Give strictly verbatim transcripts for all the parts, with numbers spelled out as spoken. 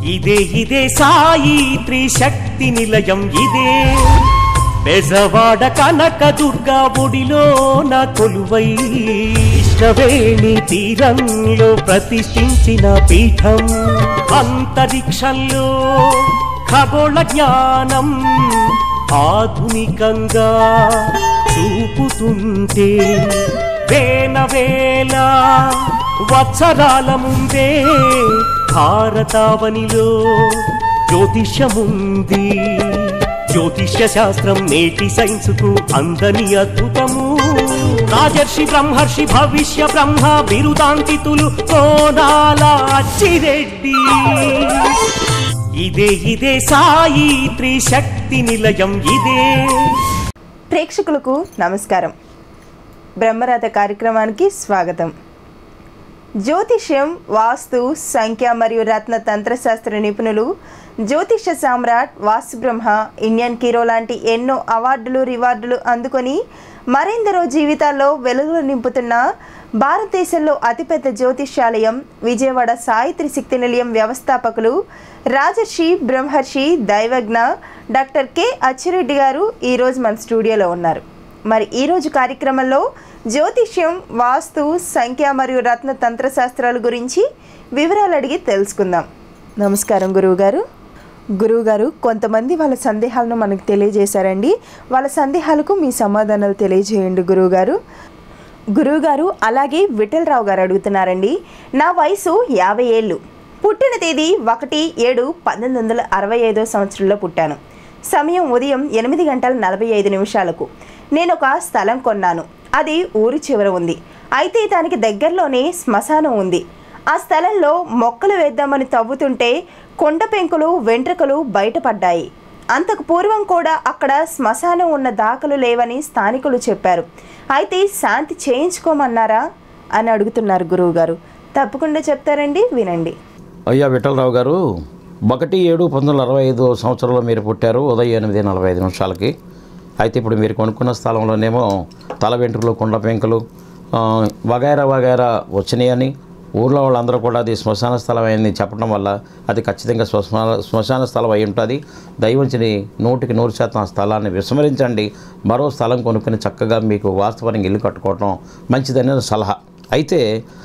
ఇదే ఇదే సాయి త్రిశక్తి నిలయం ఇదే బెజవాడ కనక దుర్గా ఒడిలో నా కొలువై కృష్ణవేణి తీరంలో ప్రతిష్ఠించిన పీఠం అంతరిక్షంలో ఖగోళ జ్ఞానం ఆధునికంగా చూపుతుంటే వేల వేల వత్సరాల ముందే భారతావనిలో జ్యోతిషముంది. జ్యోతిష్య శాస్త్రం నేటి సైన్సుకు అందని అద్భుతము. రాజర్షి బ్రహ్మర్షి భవిష్య బ్రహ్మ బిరుదాంకితులు కోనాల అచ్చిరెడ్డి. ఇదే ఇదే సాయి త్రిశక్తి నిలయం ఇదే. ప్రేక్షకులకు నమస్కారం. బ్రహ్మరథ కార్యక్రమానికి స్వాగతం. జ్యోతిష్యం, వాస్తు, సంఖ్య మరియు రత్న తంత్రశాస్త్ర నిపుణులు, జ్యోతిష సామ్రాట్, వాస్తు బ్రహ్మ, ఇండియన్ కీరో లాంటి ఎన్నో అవార్డులు రివార్డులు అందుకొని మరెందరో జీవితాల్లో వెలుగులు నింపుతున్న భారతదేశంలో అతిపెద్ద జ్యోతిష్యాలయం విజయవాడ సాయి త్రిశక్తి నిలయం వ్యవస్థాపకులు రాజర్షి బ్రహ్మర్షి దైవజ్ఞ డాక్టర్ కె అచ్చిరెడ్డి గారు ఈరోజు మన స్టూడియోలో ఉన్నారు. మరి ఈరోజు కార్యక్రమంలో జ్యోతిష్యం, వాస్తు, సంఖ్య మరియు రత్న తంత్రశాస్త్రాల గురించి వివరాలు అడిగి తెలుసుకుందాం. నమస్కారం గురువుగారు. గురువుగారు, కొంతమంది వాళ్ళ సందేహాలను మనకు తెలియజేశారండి. వాళ్ళ సందేహాలకు మీ సమాధానాలు తెలియజేయండి గురువుగారు. గురువుగారు, అలాగే విఠలరావు గారు అడుగుతున్నారండి. నా వయసు యాభై ఏళ్ళు. పుట్టిన తేదీ ఒకటి ఏడు పంతొమ్మిది వందల అరవై ఐదో సంవత్సరంలో పుట్టాను. సమయం ఉదయం ఎనిమిది గంటల నలభై ఐదు నిమిషాలకు. నేను ఒక స్థలం కొన్నాను. అది ఊరి చివర ఉంది. అయితే దానికి దగ్గరలోనే శ్మశానం ఉంది. ఆ స్థలంలో మొక్కలు వేద్దామని తవ్వుతుంటే కొండ పెంకులు, వెంట్రుకలు బయటపడ్డాయి. అంతకు పూర్వం కూడా అక్కడ శ్మశానం ఉన్న దాఖలు లేవని స్థానికులు చెప్పారు. అయితే శాంతి చేయించుకోమన్నారా అని అడుగుతున్నారు గురువుగారు. తప్పకుండా చెప్తారండి, వినండి. అయ్యా విఠలరావు గారు, ఒకటి ఏడు పంతొమ్మిది వందల అరవై ఐదు సంవత్సరంలో మీరు పుట్టారు, ఉదయం ఎనిమిది నలభై ఐదు నిమిషాలకి. అయితే ఇప్పుడు మీరు కొనుక్కున్న స్థలంలోనేమో తల వెంట్రుకలు, కొండ పెంకులు వగైరా వగైరా వచ్చినాయని ఊర్లో వాళ్ళందరూ కూడా అది శ్మశాన స్థలం అయింది చెప్పడం వల్ల అది ఖచ్చితంగా శ్మశాన శ్మశాన స్థలం అయి ఉంటుంది. దయవంచిని నూటికి నూరు శాతం ఆ స్థలాన్ని విస్మరించండి. మరో స్థలం కొనుక్కుని చక్కగా మీకు వాస్తవానికి ఇల్లు కట్టుకోవటం మంచిదనే సలహా. అయితే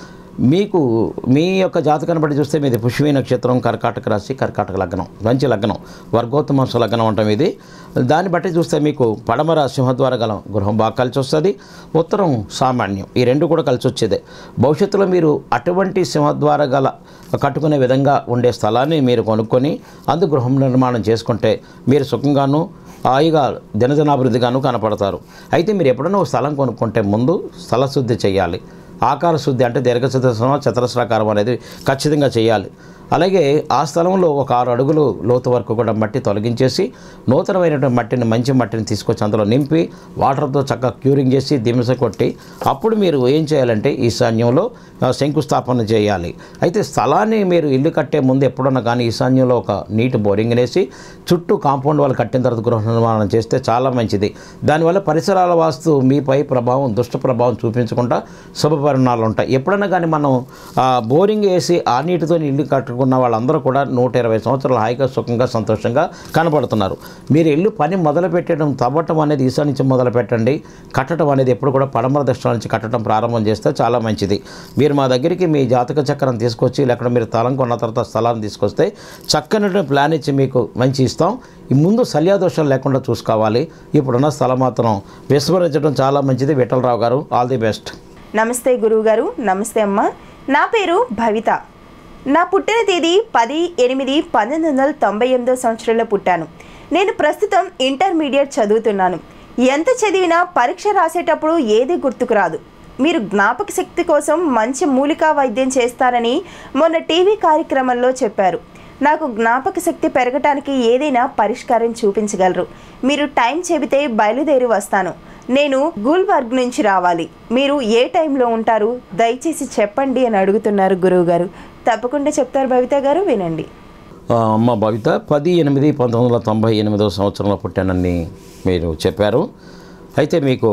మీకు మీ యొక్క జాతకాన్ని బట్టి చూస్తే మీది పుష్యమి నక్షత్రం, కర్కాటక రాశి, కర్కాటక లగ్నం, మంచి లగ్నం, వర్గోత్తమాంశ లగ్నం అంటాం ఇది. దాన్ని బట్టి చూస్తే మీకు పడమర సింహద్వార గలం గృహం బాగా కలిసి వస్తుంది, ఉత్తరం సామాన్యం, ఈ రెండు కూడా కలిసి వచ్చేదే. భవిష్యత్తులో మీరు అటువంటి సింహద్వార గల కట్టుకునే విధంగా ఉండే స్థలాన్ని మీరు కొనుక్కొని అందు గృహం నిర్మాణం చేసుకుంటే మీరు సుఖంగాను హాయిగా దినదినాభివృద్ధిగాను కనపడతారు. అయితే మీరు ఎప్పుడైనా ఒక స్థలం కొనుక్కుంటే ముందు స్థల శుద్ధి చేయాలి. ఆకార శుద్ధి అంటే దీర్ఘచతురస్రం, చతురస్రాకారం అనేది ఖచ్చితంగా చేయాలి. అలాగే ఆ స్థలంలో ఒక ఆరు అడుగులు లోతు వరకు కూడా మట్టి తొలగించేసి నూతనమైనటువంటి మట్టిని, మంచి మట్టిని తీసుకొచ్చి అందులో నింపి వాటర్తో చక్కగా క్యూరింగ్ చేసి దిమిస కొట్టి అప్పుడు మీరు ఏం చేయాలంటే ఈశాన్యంలో శంకుస్థాపన చేయాలి. అయితే స్థలాన్ని మీరు ఇల్లు కట్టే ముందు ఎప్పుడన్నా కానీ ఈశాన్యంలో ఒక నీటి బోరింగ్ వేసి చుట్టూ కాంపౌండ్ వాళ్ళు కట్టిన తర్వాత గృహ నిర్మాణం చేస్తే చాలా మంచిది. దానివల్ల పరిసరాల వాస్తు మీపై ప్రభావం, దుష్ట ప్రభావం చూపించకుండా శుభ పరిణామాలు ఉంటాయి. ఎప్పుడన్నా కానీ మనం బోరింగ్ వేసి ఆ నీటితో ఇల్లు కట్టు ఉన్న వాళ్ళందరూ కూడా నూట ఇరవై సంవత్సరాలు హాయిగా, సుఖంగా, సంతోషంగా కనపడుతున్నారు. మీరు ఇల్లు పని మొదలు పెట్టడం, తవ్వటం అనేది ఈశా నుంచి మొదలు పెట్టండి. కట్టడం అనేది ఎప్పుడు కూడా పడమర దక్షిణ నుంచి కట్టడం ప్రారంభం చేస్తే చాలా మంచిది. మీరు మా దగ్గరికి మీ జాతక చక్రం తీసుకొచ్చి లేకపోతే మీరు స్థలం కొన్న తర్వాత స్థలాన్ని తీసుకొస్తే చక్కని ప్లాన్ ఇచ్చి మీకు మంచి ఇస్తాం. ముందు శల్యాదోషాలు లేకుండా చూసుకోవాలి. ఇప్పుడున్న స్థలం మాత్రం విస్మరించడం చాలా మంచిది. విఠలరావు గారు, ఆల్ ది బెస్ట్. నమస్తే గురువు గారు. నమస్తే అమ్మ. నా పేరు భవిత. నా పుట్టిన తేదీ పది ఎనిమిది పంతొమ్మిది వందల తొంభై ఎనిమిదో సంవత్సరంలో పుట్టాను. నేను ప్రస్తుతం ఇంటర్మీడియట్ చదువుతున్నాను. ఎంత చదివినా పరీక్ష రాసేటప్పుడు ఏది గుర్తుకు రాదు. మీరు జ్ఞాపక శక్తి కోసం మంచి మూలికా వైద్యం చేస్తారని మొన్న టీవీ కార్యక్రమంలో చెప్పారు. నాకు జ్ఞాపక శక్తి పెరగటానికి ఏదైనా పరిష్కారం చూపించగలరు? మీరు టైం చెబితే బయలుదేరి వస్తాను. నేను గుల్బర్గ్ నుంచి రావాలి. మీరు ఏ టైంలో ఉంటారు? దయచేసి చెప్పండి అని అడుగుతున్నారు గురువుగారు. తప్పకుండా చెప్తారు భవిత గారు, వినండి. అమ్మ భవిత, పది ఎనిమిది పంతొమ్మిది వందల తొంభై ఎనిమిదవ సంవత్సరంలో పుట్టానని మీరు చెప్పారు. అయితే మీకు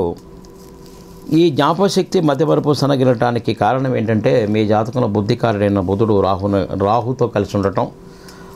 ఈ జ్ఞాపశక్తి మధ్యవరపు సనగిలటానికి కారణం ఏంటంటే మీ జాతకంలో బుద్ధికారుడైన బుధుడు రాహు రాహుతో కలిసి ఉండటం,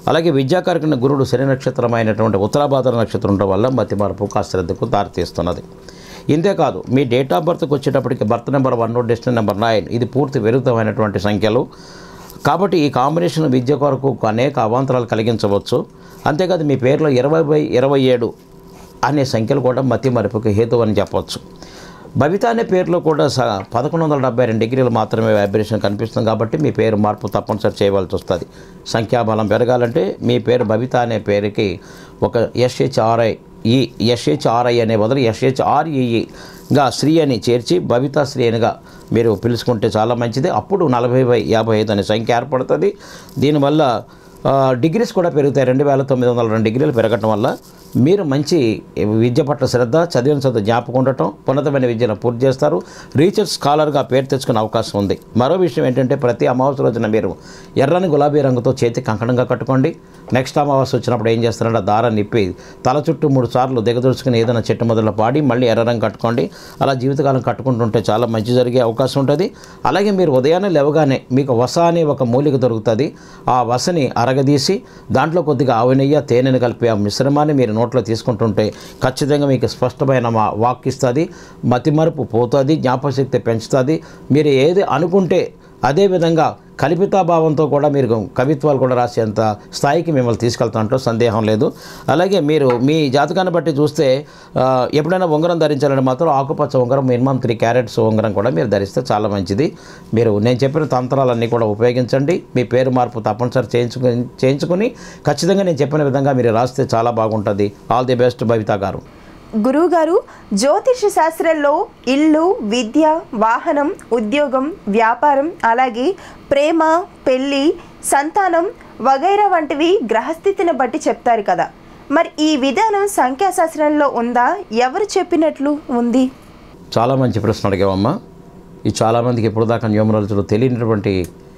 అలాగే విద్యాకారకుని గురుడు శని నక్షత్రమైనటువంటి ఉత్తరాభాద్ర నక్షత్రం ఉండడం వల్ల మతి మార్పుకు అశ్రద్ధకు దారితీస్తున్నది. ఇంతేకాదు మీ డేట్ ఆఫ్ బర్త్కి వచ్చేటప్పటికి birth number one destiny number nine ఇది పూర్తి విరుద్ధమైనటువంటి సంఖ్యలు. కాబట్టి ఈ కాంబినేషన్ విద్య కొరకు అనేక అవాంతరాలు కలిగించవచ్చు. అంతేకాదు మీ పేరులో ఇరవై బై ఇరవై ఏడు అనే సంఖ్యలు కూడా మతి మరుపుకి హేతు అని చెప్పవచ్చు. భవిత అనే పేరులో కూడా స పదకొండు వందల డెబ్బై రెండు డిగ్రీలు మాత్రమే వైబ్రేషన్ కనిపిస్తుంది. కాబట్టి మీ పేరు మార్పు తప్పనిసరి చేయవలసి వస్తుంది. సంఖ్యాబలం పెరగాలంటే మీ పేరు భవిత అనే పేరుకి ఒక ఎస్హెచ్ఆర్ఐ ఈ ఎస్హెచ్ఆర్ఐ అనే బదులు ఎస్హెచ్ఆర్ఈఈగా శ్రీ అని చేర్చి భవిత శ్రీ అనిగా మీరు పిలుచుకుంటే చాలా మంచిది. అప్పుడు నలభై బై యాభై ఐదు అనే సంఖ్య ఏర్పడుతుంది. దీనివల్ల డిగ్రీస్ కూడా పెరుగుతాయి. రెండు వేల తొమ్మిది వందల రెండు డిగ్రీలు పెరగటం వల్ల మీరు మంచి విద్య పట్ల శ్రద్ధ, చదివిన చదువు జ్ఞాపకం ఉండటం, ఉన్నతమైన విద్యను పూర్తి చేస్తారు. రీసెర్చ్ స్కాలర్గా పేరు తెచ్చుకునే అవకాశం ఉంది. మరో విషయం ఏంటంటే ప్రతి అమావాస్య రోజున మీరు ఎర్రని గులాబీ రంగుతో చేతి కంకణంగా కట్టుకోండి. నెక్స్ట్ అమావాస్య వచ్చినప్పుడు ఏం చేస్తారంటే దారాన్ని నిప్పి తల చుట్టూ మూడు సార్లు దిగదూర్చుకుని ఏదైనా చెట్టు మొదలు పాడి మళ్ళీ ఎర్ర రంగు కట్టుకోండి. అలా జీవితకాలం కట్టుకుంటుంటే చాలా మంచి జరిగే అవకాశం ఉంటుంది. అలాగే మీరు ఉదయాన్నే లేవగానే మీకు వస అనే ఒక మూలిక దొరుకుతుంది. ఆ వసని అరగదీసి దాంట్లో కొద్దిగా ఆవు నెయ్యి తేనెను కలిపి ఆ మిశ్రమాన్ని మీరు నోట్లో తీసుకుంటుంటే ఖచ్చితంగా మీకు స్పష్టమైన మా వాక్ ఇస్తుంది. మతిమరుపు పోతుంది, జ్ఞాపకశక్తి పెంచుతుంది. మీరు ఏది అనుకుంటే అదేవిధంగా కల్పితాభావంతో కూడా మీరు కవిత్వాలు కూడా రాసేంత స్థాయికి మిమ్మల్ని తీసుకెళ్తాంటో సందేహం లేదు. అలాగే మీరు మీ జాతకాన్ని బట్టి చూస్తే ఎప్పుడైనా ఉంగరం ధరించాలంటే మాత్రం ఆకుపచ్చ ఉంగరం మినిమం త్రీ క్యారెట్స్ ఉంగరం కూడా మీరు ధరిస్తే చాలా మంచిది. మీరు నేను చెప్పిన తంత్రాలన్నీ కూడా ఉపయోగించండి. మీ పేరు మార్పు తప్పనిసరి చేయించుకుని చేయించుకుని ఖచ్చితంగా నేను చెప్పిన విధంగా మీరు రాస్తే చాలా బాగుంటుంది. ఆల్ ది బెస్ట్ భవిత గారు. గురువుగారు, జ్యోతిష శాస్త్రంలో ఇల్లు, విద్య, వాహనం, ఉద్యోగం, వ్యాపారం, అలాగే ప్రేమ, పెళ్ళి, సంతానం వగైరా వంటివి గ్రహస్థితిని బట్టి చెప్తారు కదా. మరి ఈ విధానం సంఖ్యాశాస్త్రంలో ఉందా? ఎవరు చెప్పినట్లు ఉంది? చాలా మంచి ప్రశ్న అడిగావమ్మా. ఇది చాలామందికి ఇప్పుడు దాకా న్యూమరాలజీలో తెలియనటువంటి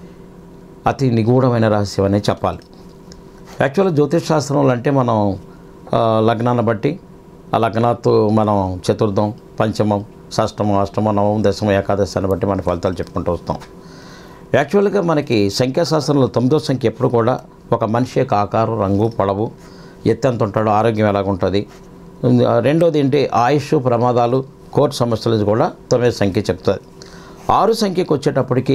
అతి నిగూఢమైన రహస్యం అనే చెప్పాలి. యాక్చువల్గా జ్యోతిష్ శాస్త్రంలో అంటే మనం లగ్నాన్ని బట్టి ఆ లగ్నాత్తు మనం చతుర్థం, పంచమం, షష్టమం, అష్టమం, నవమం, దశమం, ఏకాదశాన్ని బట్టి మన ఫలితాలు చెప్పుకుంటూ వస్తాం. యాక్చువల్గా మనకి సంఖ్యాశాస్త్రంలో తొమ్మిదో సంఖ్య ఎప్పుడు కూడా ఒక మనిషి యొక్క ఆకారం, రంగు, పొడవు, ఎత్తు ఎంత ఉంటాడో, ఆరోగ్యం ఎలాగుంటుంది. రెండోది ఏంటి ఆయుష్, ప్రమాదాలు, కోర్టు సమస్యలు కూడా తొమ్మిది సంఖ్య చెప్తుంది. ఆరు సంఖ్యకు వచ్చేటప్పటికి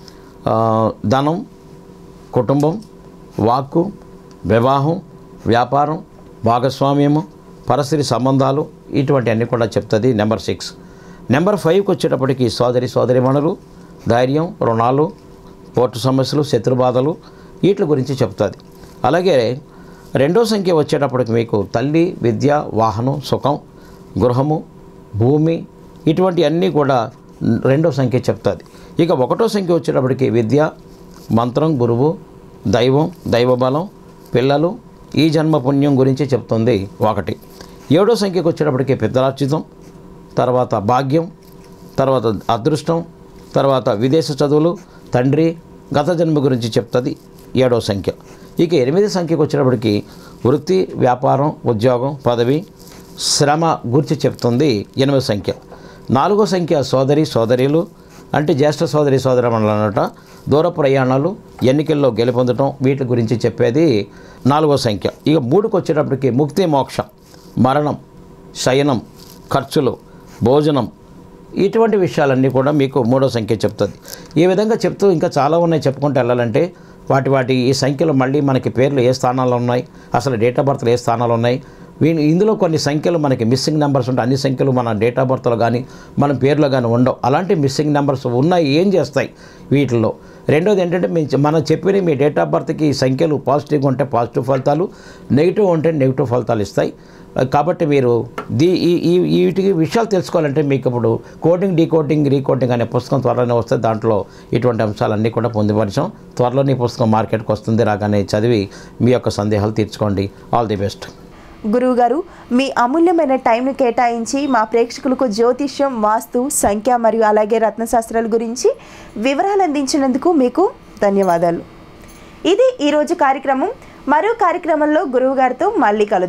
ధనం, కుటుంబం, వాక్కు, వివాహం, వ్యాపారం, భాగస్వామ్యము, పరస్పర సంబంధాలు ఇటువంటి అన్నీ కూడా చెప్తుంది. Number six. నెంబర్ ఫైవ్కి వచ్చేటప్పటికి సోదరి సోదరిమణులు, ధైర్యం, రుణాలు, కోర్టు సమస్యలు, శత్రుబాధలు వీటి గురించి చెప్తుంది. అలాగే రెండో సంఖ్య వచ్చేటప్పటికి మీకు తల్లి, విద్య, వాహనం, సుఖం, గృహము, భూమి ఇటువంటి అన్నీ కూడా రెండో సంఖ్య చెప్తుంది. ఇక ఒకటో సంఖ్య వచ్చేటప్పటికి విద్య, మంత్రం, గురువు, దైవం, దైవబలం, పిల్లలు, ఈ జన్మ పుణ్యం గురించి చెప్తుంది ఒకటి. ఏడో సంఖ్యకు వచ్చేటప్పటికి పితరార్జితం, తర్వాత భాగ్యం, తర్వాత అదృష్టం, తర్వాత విదేశ చదువులు, తండ్రి, గత జన్మ గురించి చెప్తుంది ఏడో సంఖ్య. ఇక ఎనిమిది సంఖ్యకు వచ్చేటప్పటికి వృత్తి, వ్యాపారం, ఉద్యోగం, పదవి, శ్రమ గురించి చెప్తుంది ఎనిమిది సంఖ్య. నాలుగో సంఖ్య సోదరి సోదరీలు అంటే జ్యేష్ఠ సోదరి సోదరమణులు అన్నట, దూర ప్రయాణాలు, ఎన్నికల్లో గెలుపొందటం వీటి గురించి చెప్పేది నాలుగో సంఖ్య. ఇక మూడుకు వచ్చేటప్పటికి ముక్తి, మోక్షం, మరణం, శయనం, ఖర్చులు, భోజనం ఇటువంటి విషయాలన్నీ కూడా మీకు మూడో సంఖ్య చెప్తుంది. ఈ విధంగా చెప్తూ ఇంకా చాలా ఉన్నాయి చెప్పుకుంటూ వెళ్ళాలంటే. వాటి వాటి ఈ సంఖ్యలు మళ్ళీ మనకి పేర్లు ఏ స్థానాల్లో ఉన్నాయి, అసలు డేట్ ఆఫ్ బర్త్లు ఏ స్థానాలు ఉన్నాయి, వీని ఇందులో కొన్ని సంఖ్యలు మనకి మిస్సింగ్ నెంబర్స్ ఉంటాయి. అన్ని సంఖ్యలు మన డేట్ ఆఫ్ బర్త్లో కానీ మన పేర్లో కానీ ఉండవు. అలాంటి మిస్సింగ్ నెంబర్స్ ఉన్నాయి, ఏం చేస్తాయి వీటిల్లో. రెండోది ఏంటంటే మీ మనం చెప్పిన మీ డేట్ ఆఫ్ బర్త్కి సంఖ్యలు పాజిటివ్గా ఉంటే పాజిటివ్ ఫలితాలు, నెగిటివ్ ఉంటే నెగిటివ్ ఫలితాలు ఇస్తాయి. కాబట్టి మీరు దీ ఈ వీటికి విషయాలు తెలుసుకోవాలంటే మీకు ఇప్పుడు కోడింగ్, డీకోడింగ్, రీకోడింగ్ అనే పుస్తకం త్వరలోనే వస్తే దాంట్లో ఇటువంటి అంశాలన్నీ కూడా పొందుపరిచాం. త్వరలోనే ఈ పుస్తకం మార్కెట్కి వస్తుంది. రాగానే చదివి మీ యొక్క సందేహాలు తీర్చుకోండి. All the best. గురువుగారు, మీ అమూల్యమైన టైంను కేటాయించి మా ప్రేక్షకులకు జ్యోతిష్యం, వాస్తు, సంఖ్య మరియు అలాగే రత్నశాస్త్రాల గురించి వివరాలు అందించినందుకు మీకు ధన్యవాదాలు. ఇది ఈరోజు కార్యక్రమం. మరో కార్యక్రమంలో గురువుగారితో మళ్ళీ కలుద్దాం.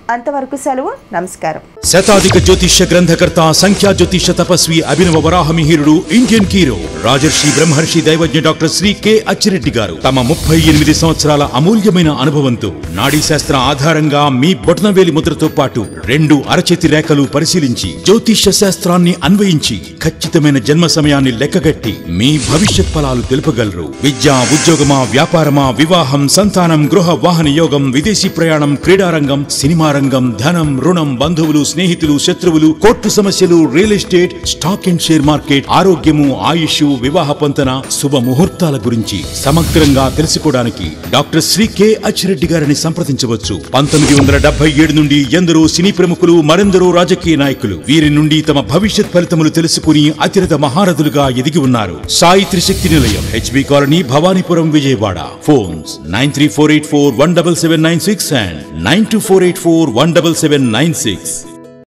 అంతవరకు సెలవు. నమస్కారం. శతాధిక జ్యోతిష్య గ్రంథకర్త, సంఖ్యా జ్యోతిష తపస్వి, అభినవ వరాహమిహిరుడు, ఇండియన్ హీరో, రాజర్షి బ్రహ్మర్షి దైవజ్ఞ డాక్టర్ శ్రీ కె అచ్చిరెడ్డి గారు తమ ముప్పై ఎనిమిది సంవత్సరాల అమూల్యమైన అనుభవంతో నాడీ శాస్త్ర ఆధారంగా మీ బొటనవేలి ముద్రతో పాటు రెండు అరచేతి రేఖలు పరిశీలించి జ్యోతిష్య శాస్త్రాన్ని అన్వయించి ఖచ్చితమైన జన్మ సమయాన్ని లెక్కగట్టి మీ భవిష్యత్ ఫలాలు తెలుపగలరు. విద్య, ఉద్యోగమా, వ్యాపారమా, వివాహం, సంతానం, గృహ వాహన యోగం, విదేశీ ప్రయాణం, క్రీడారంగం, సినిమా రంగం, ధనం, రుణం, బంధువులు, స్నేహితులు, శత్రువులు, కోర్టు సమస్యలు, real estate, stock and share market, ఆరోగ్యము, ఆయుష్, వివాహ పొంతన, శుభ ముహూర్తాల గురించి సమగ్రంగా తెలుసుకోవడానికి డాక్టర్ శ్రీ కె అచ్చిరెడ్డి గారిని సంప్రదించవచ్చు. పంతొమ్మిది వందల డెబ్బై ఏడు నుండి ఎందరో సినీ ప్రముఖులు, మరెందరో రాజకీయ నాయకులు వీరి నుండి తమ భవిష్యత్ ఫలితములు తెలుసుకుని అతిరథ మహారథులుగా ఎదిగి ఉన్నారు. Sai Trishakti Nilayam, HB colony, Bhavanipuram, Vijayawada. Phones nine three four eight four one double seven nine six and nine two four eight four one double seven nine six.